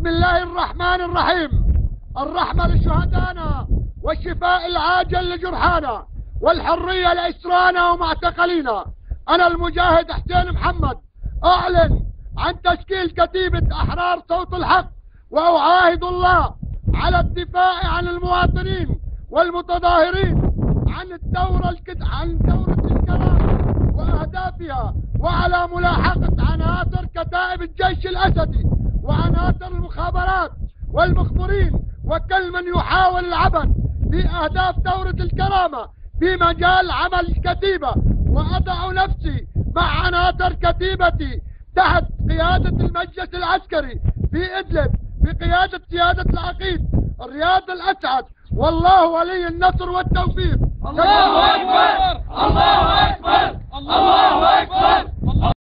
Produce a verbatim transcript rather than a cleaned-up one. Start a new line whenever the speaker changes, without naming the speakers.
الله الرحمن الرحيم. الرحمة لشهدائنا والشفاء العاجل لجرحانا والحرية لإسرانا ومعتقلينا. أنا المجاهد حسين محمد أعلن عن تشكيل كتيبة أحرار صوت الحق، وأعاهد الله على الدفاع عن المواطنين والمتظاهرين عن الثورة الكد... عن ثورة الكرامة وأهدافها، وعلى ملاحقة عناصر كتائب الجيش الأسدي وعناصر المخابرات والمخبرين وكل من يحاول العبث في أهداف ثورة الكرامة في مجال عمل الكتيبة. وأضع نفسي مع عناصر كتيبتي تحت قيادة المجلس العسكري في إدلب بقيادة سيادة العقيد الرياض الأسعد، والله ولي النصر والتوفيق.
الله أكبر الله أكبر الله أكبر.